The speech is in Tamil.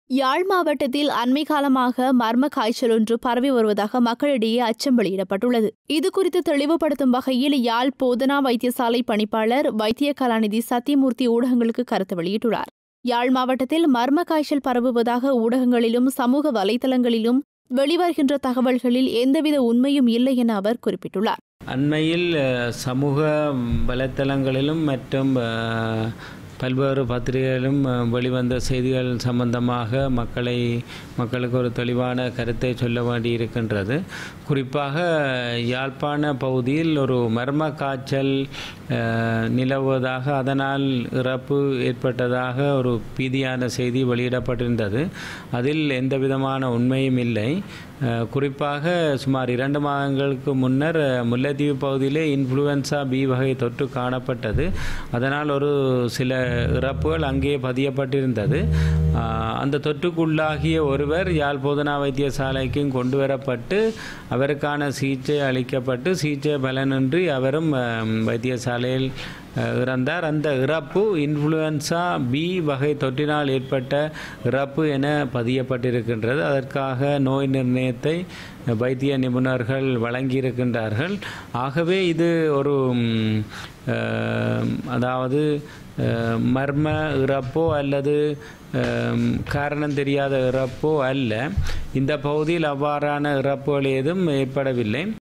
யாழ் மாவட்டத்தில் அண்மை காலமாக மர்ம காய்ச்சல் ஒன்று பரவி வருவதாக மக்களிடையே அச்சம் வெளியிடப்பட்டுள்ளது. இதுகுறித்து தெளிவுபடுத்தும் வகையில் யாழ் போதனா வைத்தியசாலை பணிப்பாளர் வைத்திய கலாநிதி சத்தியமூர்த்தி ஊடகங்களுக்கு கருத்து வெளியிட்டுள்ளார். யாழ் மாவட்டத்தில் மர்ம காய்ச்சல் பரவுவதாக ஊடகங்களிலும் சமூக வலைதளங்களிலும் வெளிவருகின்ற தகவல்களில் எந்தவித உண்மையும் இல்லை என அவர் குறிப்பிட்டுள்ளார். அண்மையில் சமூக வலைத்தளங்களிலும் மற்றும் பல்வேறு பத்திரிகைகளிலும் வெளிவந்த செய்திகள் சம்பந்தமாக மக்களுக்கு ஒரு தெளிவான கருத்தை சொல்ல வேண்டியிருக்கின்றது. குறிப்பாக யாழ்ப்பாண பகுதியில் ஒரு மர்ம காய்ச்சல் நிலவுவதாக, அதனால் இறப்பு ஏற்பட்டதாக ஒரு பீதியான செய்தி வெளியிடப்பட்டிருந்தது. அதில் எந்த விதமான உண்மையும் இல்லை. குறிப்பாக சுமார் 2 மாதங்களுக்கு முன்னர் முல்லைத்தீவு பகுதியிலே இன்ஃப்ளூயன்சா பி வகை தொற்று காணப்பட்டது. அதனால் ஒரு சில இறப்புகள் அங்கே பதியப்பட்டிருந்தது. அந்த தொற்றுக்குள்ளாகிய ஒருவர் யாழ் போதனா வைத்தியசாலைக்கும் கொண்டு வரப்பட்டு அவருக்கான சிகிச்சை அளிக்கப்பட்டு சிகிச்சை பலனின்றி அவரும் வைத்தியசாலையில் இறந்தார். அந்த இறப்பு இன்ஃப்ளூயன்சா பி வகை தொற்றினால் ஏற்பட்ட இறப்பு என பதியப்பட்டிருக்கின்றது. அதற்காக நோய் நிர்ணயத்தை வைத்திய நிபுணர்கள் வழங்கியிருக்கின்றார்கள். ஆகவே இது ஒரு அதாவது மர்ம இறப்போ அல்லது காரணம் தெரியாத இறப்போ அல்ல. இந்த பகுதியில் அவ்வாறான இறப்புகள் ஏதும் ஏற்படவில்லை.